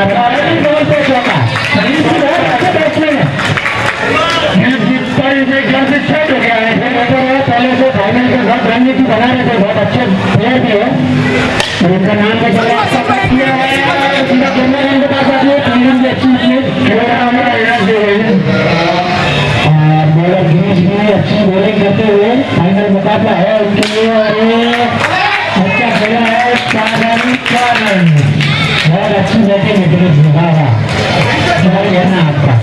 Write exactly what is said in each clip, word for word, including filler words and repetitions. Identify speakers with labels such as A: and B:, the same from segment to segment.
A: और ऑलरेडी गोल पे चौका अच्छा बैट्समैन है छठ हो गया है पहले से फाइनल के बहुत रणनीति बना रहे थे बहुत अच्छे प्लेयर भी है उनका नाम भी किया है और बॉलर गिरीश भी अच्छी बॉलिंग करते हुए फाइनल मुकाबला है उनके लिए और अच्छा खेला है चार रन चार रन बहुत अच्छी बैटिंग है गिरीश वाह है ना आपका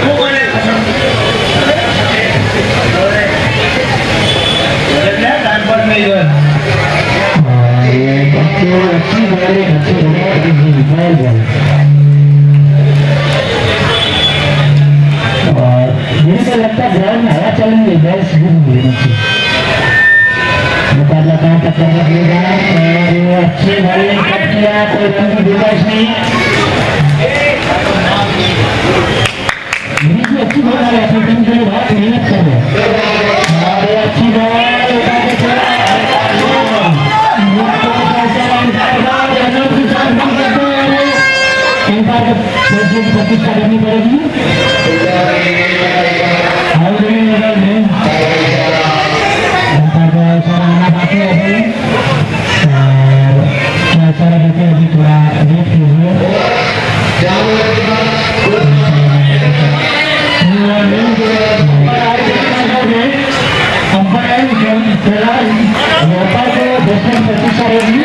A: अच्छी बॉलिंग अच्छी और मुझे लगता है ग्राउंड में हवा चलेंगे बॉल मुकाबला कहाँ तक करने देगा और अच्छी बॉलिंग कट किया कोई रन की गुजारिश नहीं अच्छी बॉल आ रही है अपनी टीम के लिए बहुत मेहनत कर रहे हैं और अच्छी बॉल प्रतिष्ठा करनी पड़ेगी आना बाकी है सारा देखे अभी थोड़ा वेट कीजिए अंपायर प्रतिष्ठा रहेगी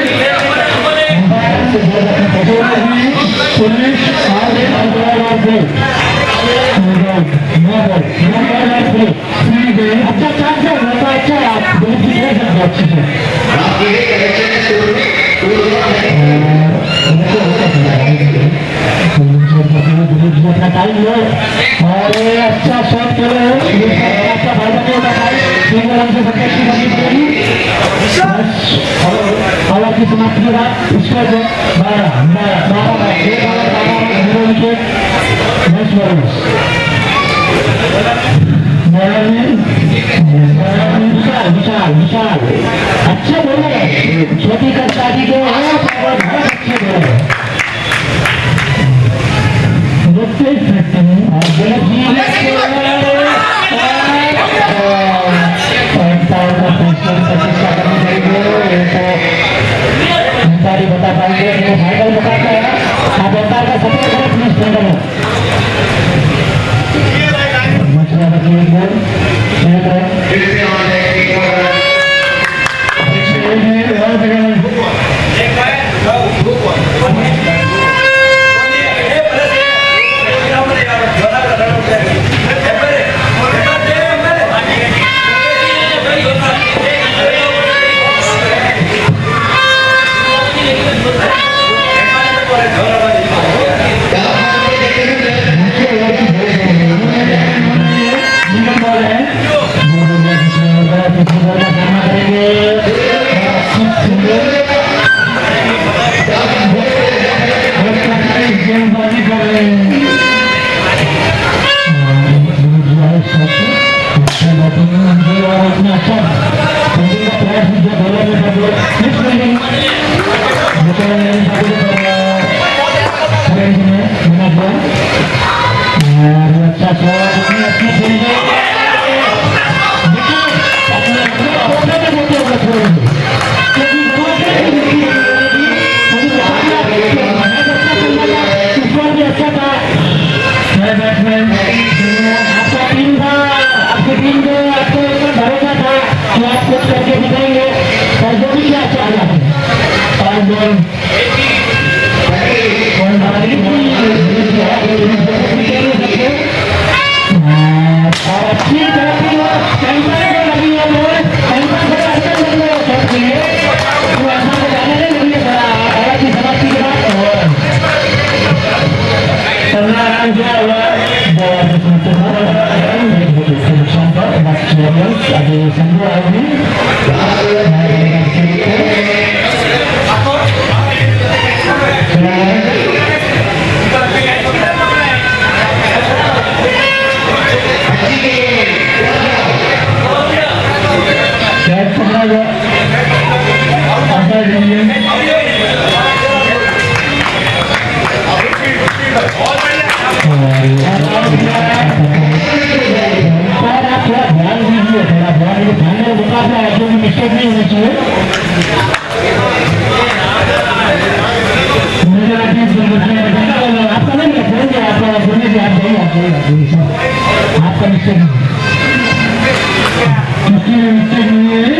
A: पुलिस अच्छा चांस है अच्छा आप अच्छे से अपना टाइम लो और अच्छा शॉट करो अच्छा फायदा नहीं होता तीन रन से सत्ताईस करनी पड़ेगी और की समाप्ति के बाद इसका जो बारह बारह बारह बारह बारह विकेट दस बॉलर्स विशाल विशाल विशाल अच्छे बॉलर है छोटी कस्ताजी के हैं बहुत अच्छे बॉलर है बता पाएंगे फाइनल मुकाबला है आप अंपायर का सपोर्ट करें प्लीज फाइनल मछलियां बची गोल मिस्टेक नहीं होना चाहिए। मुझे आपका नहीं बोलेंगे, आपका बोलने से आप जाइए, आप जाइए, आपका मिस्टेक नहीं है, मिस्टेक नहीं है।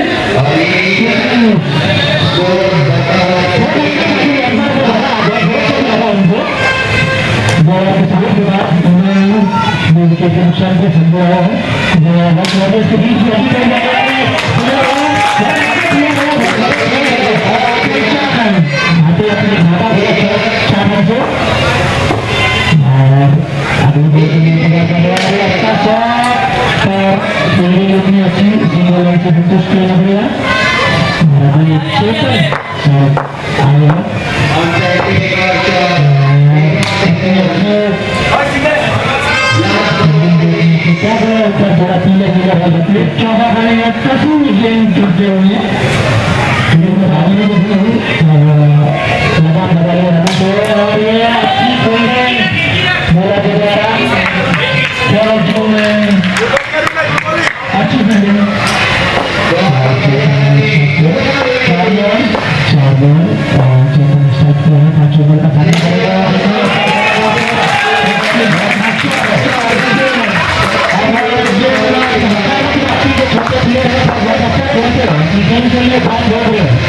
A: के नुकसान के संभव है के बीच में अभी कर आते अपने घाटा चार रन से और अभी अच्छा शॉट और फील्डिंग उतनी अच्छी सिंगल लाइन से संतुष्ट करना पड़ेगा। अभी चेतन आया थोड़ा पीले पीले चौदह बनेगा कसूर गेंद टूटे हुए लगाम लगाए और ये अच्छी फील्डिंग मेरा द्वारा अच्छी फील्डिंग चेतन स्टार्ट किया है पांच ओवर का पानी करेगा छोटे प्लेयर है बहुत अच्छा खेलते हैं गेम के लिए बहुत बोल रहे हैं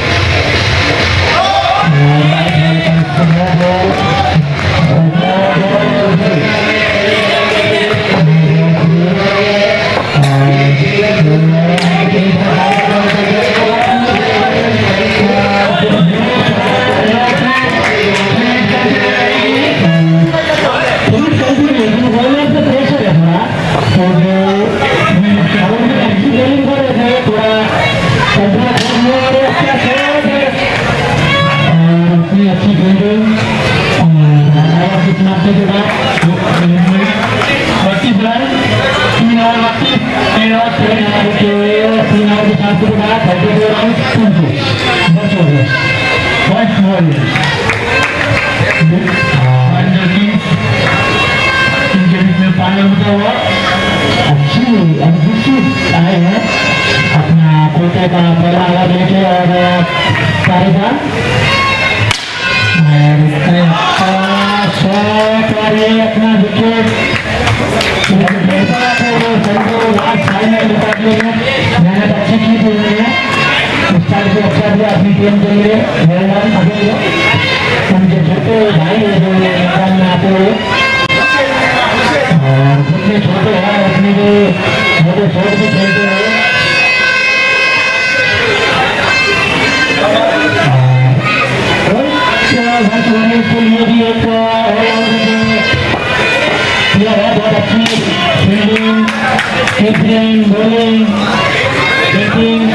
A: अच्छी फील्डिंग कितना के बाद बत्तीस रन तीन ओवर बत्तीस तीन ओवर तीन ओवर के तीन ओवर के साथ के बाद थर्टी टू रन दस ओवर फर्स्ट बॉल इनके बीच में पानी होता हुआ अच्छी एग्जिक्यूट आए हैं अपना कोटे का पहला आवाज लेके और पारिका अपना विकेट मेहनत अच्छी की थी उस टाइम से अच्छा दिया अपनी टीम के लिए उनके छोटे भाई जो मैदान में आते हुए और जितने छोटे हैं उतने भी छोटे छोटे भी खेलते हुए के लिए भी एक प्लेयर है बहुत अच्छी फील्डिंग कीपिंग बॉलिंग बैटिंग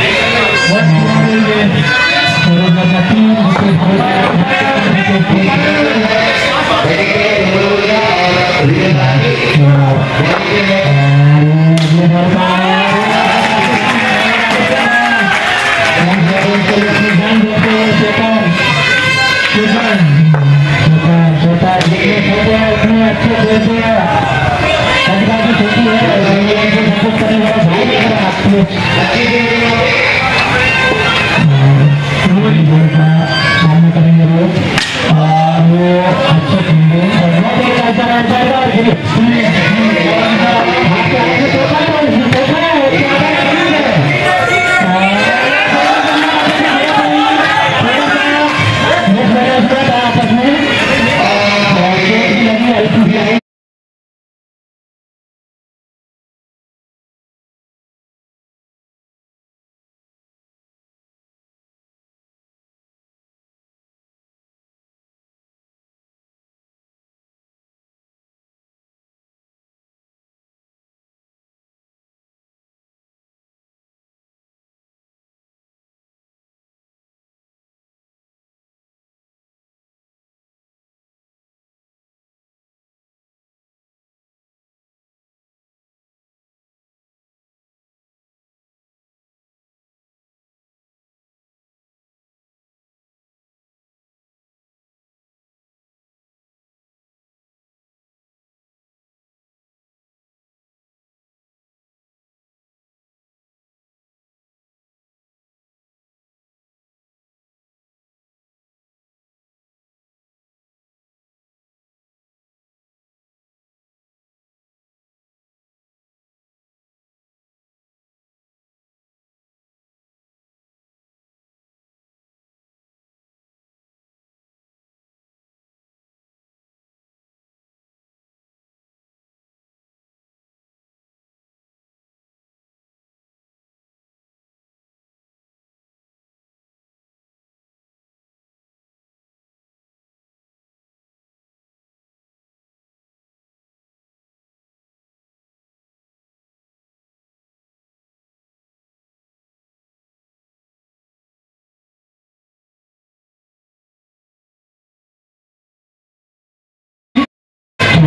A: छोटा जितने छोटे हैं उतने अच्छे खेलते हैं की छोटी है करने वाला भाई सामने करेंगे लोग और वो अच्छे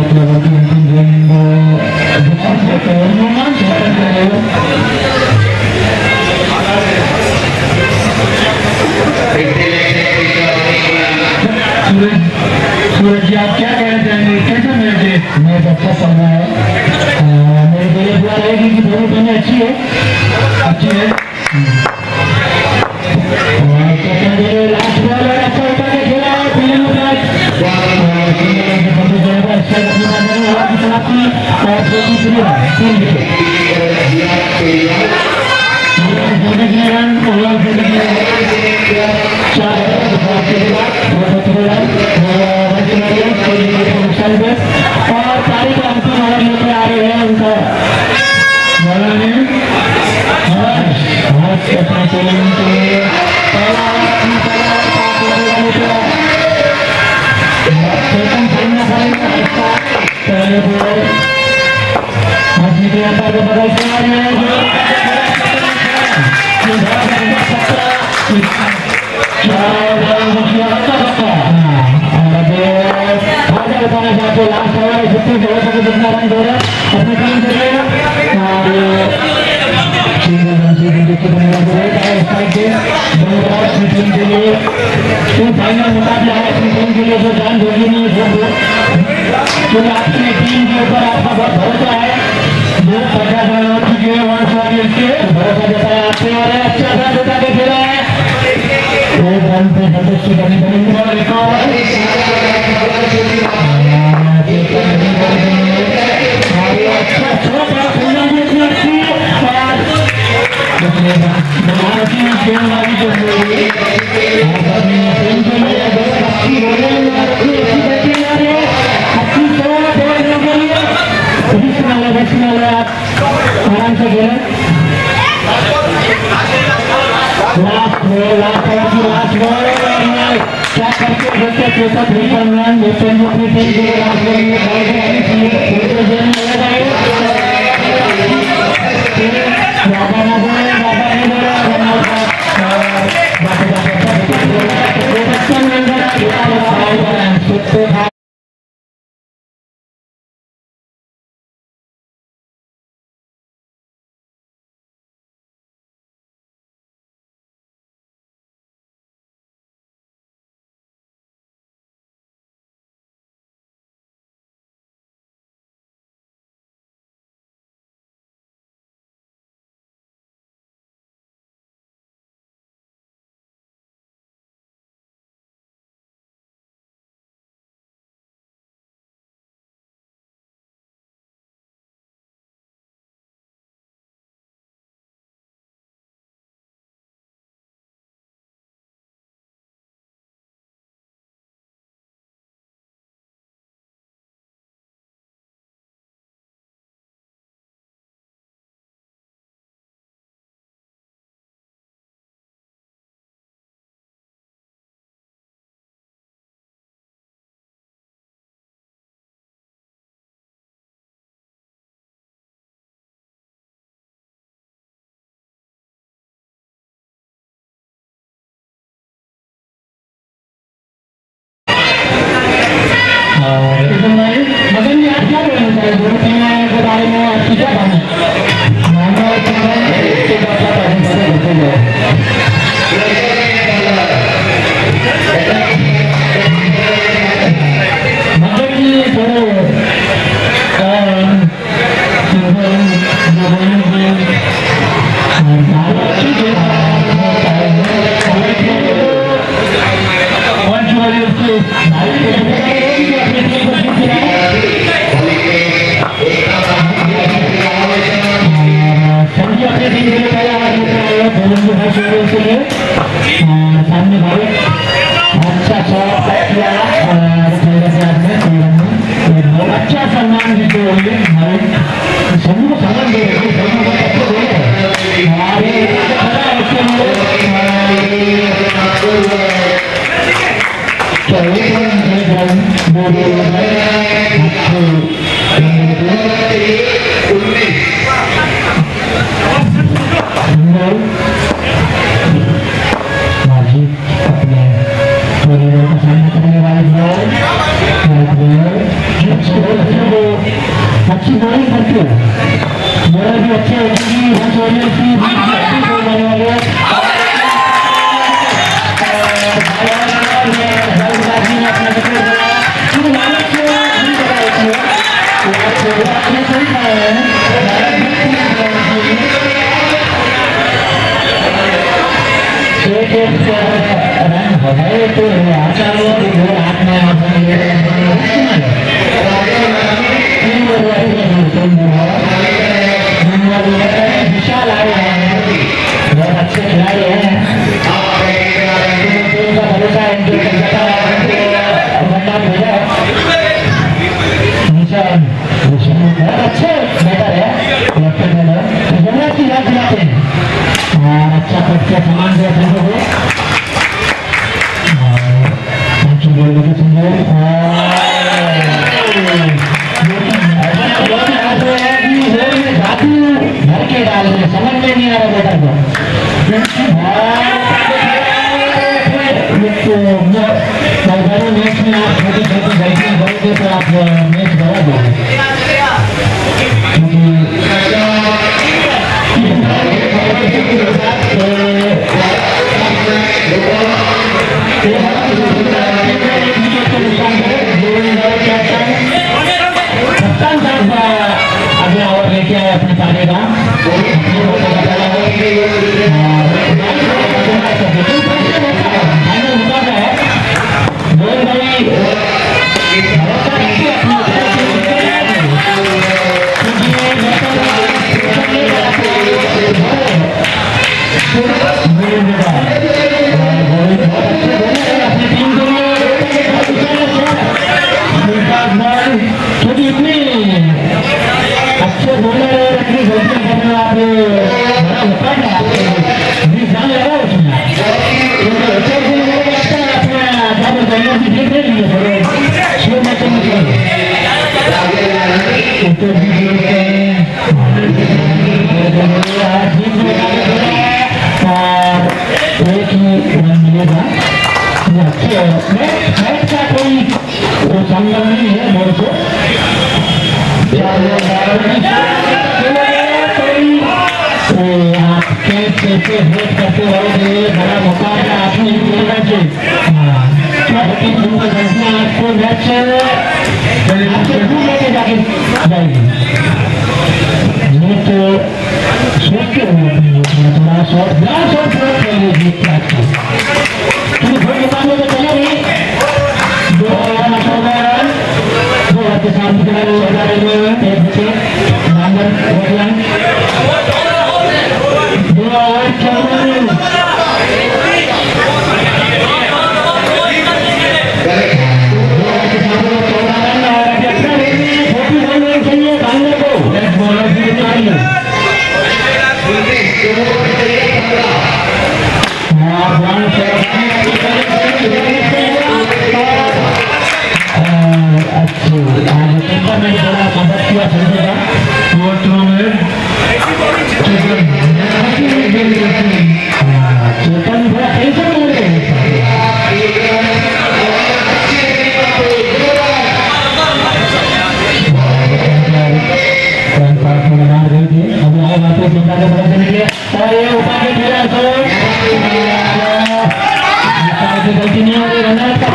A: सूरज जी, आप क्या कहना चाहेंगे? कैसा मैच है? मैच अच्छा चल रहा है। मेरी तो ये दुआ रहेगी कि दोनों टीमें अच्छी है, अच्छी है। लास्ट बॉल है, अच्छा उठा के खेला है फील्डिंग में मैच और तारीख अंतिम ओवर लेके आ रहे हैं उनका लास्ट ओवर जितनी जगह तक जितना रन दे रहे अपने टीम के लिए सिंगल रन से देखते बनेगा स्ट्राइक के दोनों अपनी टीम के लिए तो फाइनल मुकाबला है अपनी टीम के लिए जो जान दोगी नहीं क्योंकि आपकी टीम के ऊपर आपका बहुत भरोसा है जो पचास रन हो चुके हैं वन सौ के भरोसा जताया आपसे और अच्छा सा जता के खेला है एक रन पे संतुष्टि करनी पड़ेगी और एक आराम से खेलें लास्ट बॉल लास्ट ओवर की लास्ट बॉल क्या करके देखते चौथा थ्री रन रन लेते हैं अपनी टीम के लिए लास्ट बॉल में बॉल को आने चाहिए जेल में लगाए बाबा ना बोले बाबा नहीं बोला रन आउट बाबा बाबा बच्चा मिल गया मगन जी आप क्या कहना चाहिए दोनों टीमों के बारे में आपकी क्या कहना मगन जी थोड़े सामने भाई अच्छा अच्छा सम्मान जीते होंगे सभी को सम्मान दे रहे अपने करने वाले एक एक रन हो गए तो आचार्य और हाथ में विशाल आए हैं, बहुत अच्छे खिलाड़ी हैं। भरोसा इनके बहुत अच्छे बैटर है, जरूरत की याद दिलाते हैं और अच्छा करके सामान दे अपने को भर के डाल रहे, समझ में नहीं आ रहा बेटा को। मैच में आप छोटी छोटी गलतियां करोगे तो आप मैच गवा दोगे। कप्तान साहब अगला ओवर लेके आए अपने पाने का क्योंकि इतनी अच्छे बोलर और इतनी गलतियां करने वाले बड़ा होता है आपको बीस साल लगा उसमें अपना भी देख ले लिए छह मैचों में और एक ही रन मिलेगा। अच्छे मैच का कोई संबंध नहीं है मोर से, आप कैसे वेट करते रहोगे, बड़ा मुकाबला आपने खेलना चाहिए। आपको मैच लेके जाके जाएगी, ये तो सोचते हुए थोड़ा शॉर्ट बड़ा शॉर्ट खेलिए जीत के मुकाबले में चले नहीं दो रन दो के सामने लगा रहे हैं एक बच्चे नंबर दो ओवर चौदह गलती नहीं हो रही रनर का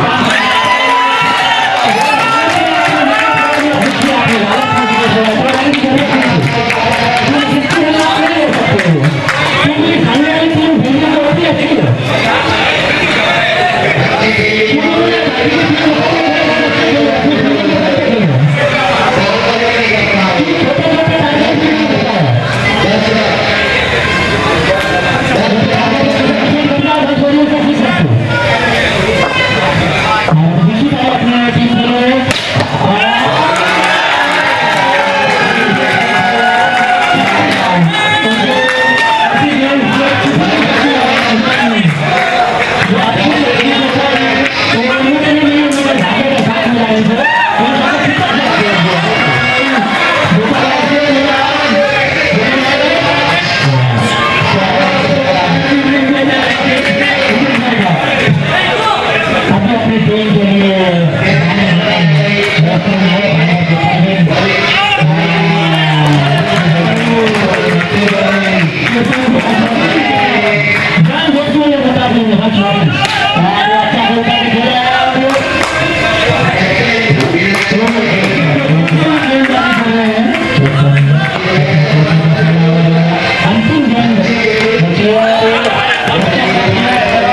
A: अंतिम गेंद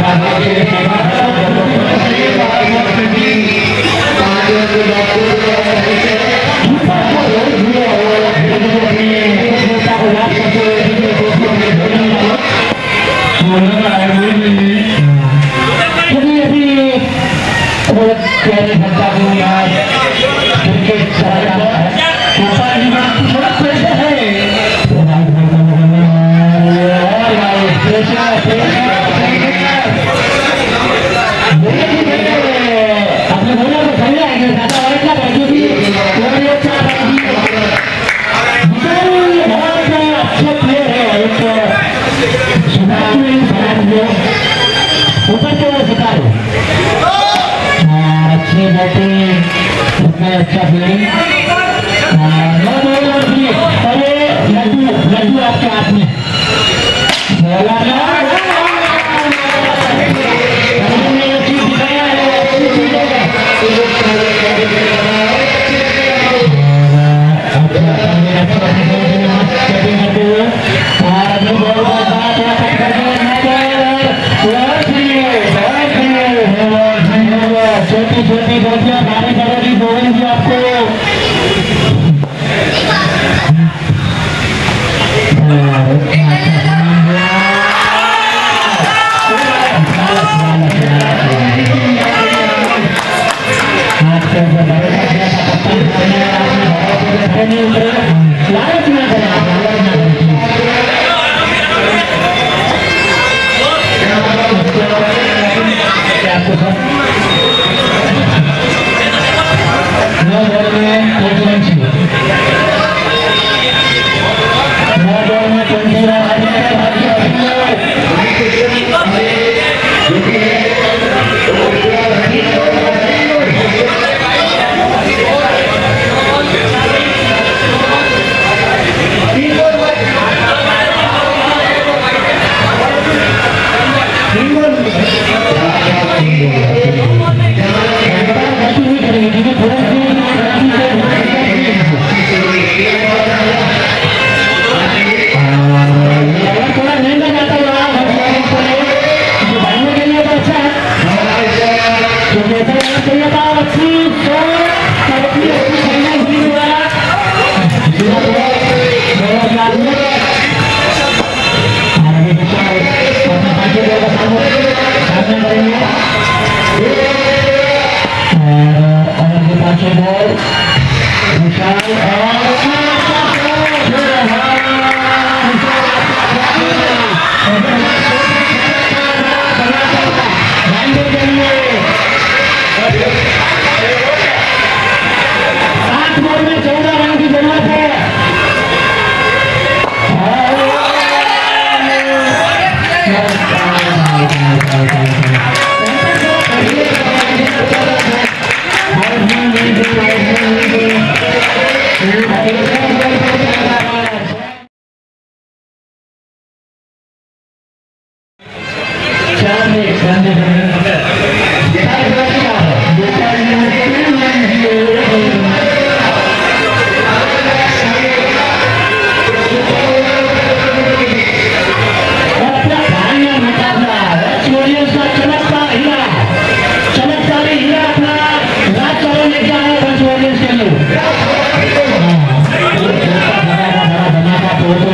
A: ऊपर के वो सितारे अच्छी बैटिंग उसमें अच्छा फील्डिंग नो बॉल और भी अरे लड्डू लड्डू आपके हाथ में चीज दिखाया छोटी छोटी बच्चियां भारी करोगी बोलेंगी आपको लालच ना करें आपको सब No ball में twenty No ball में twenty रन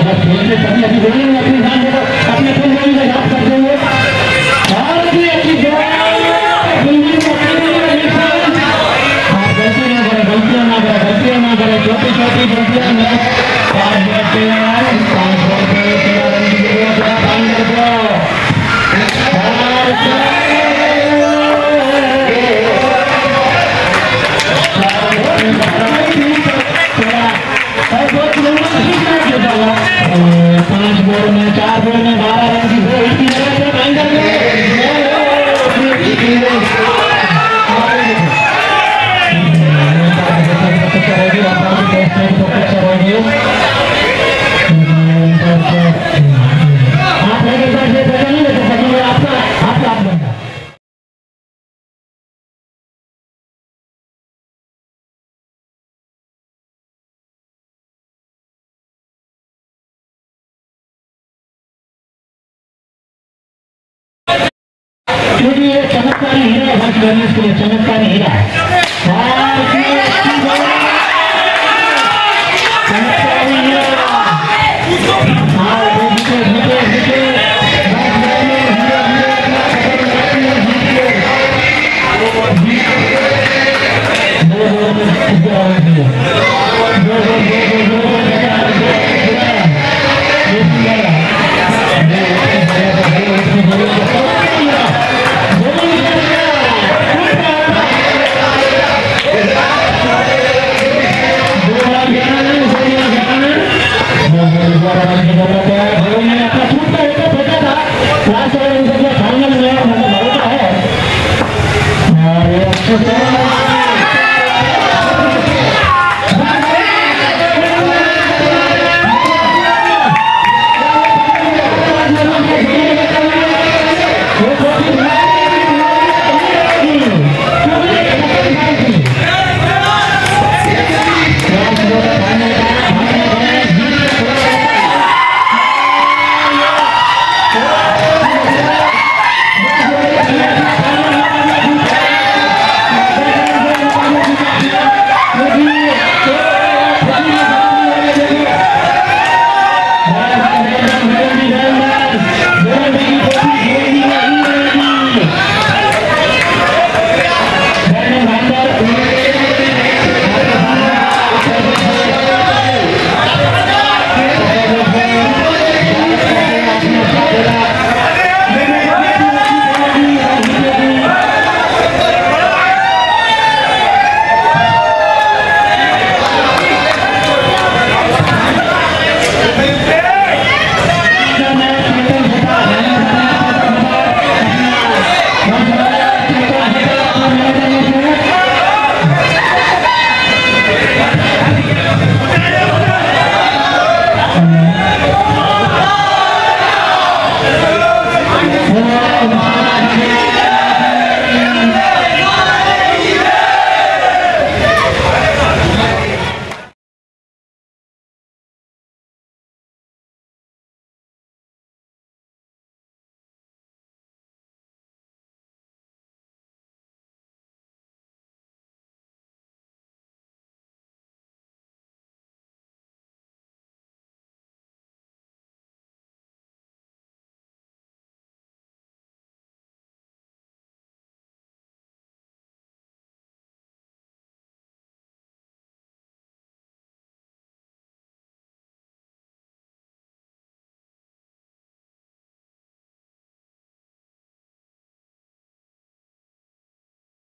A: अपने क्योंकि ये चमत्कारी हीरा है वर्ष गणेश के लिए, चमत्कारी हीरा है। चमत्कारी हीरा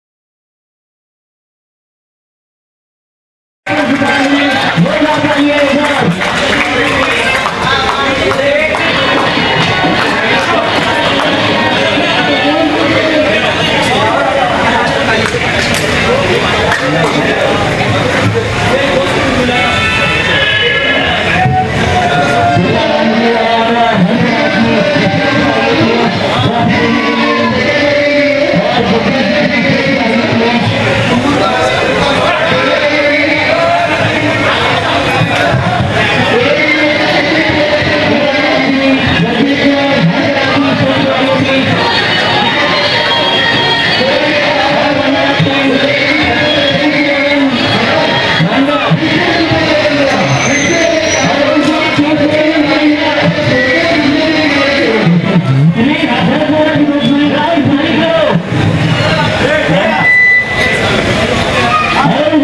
A: ये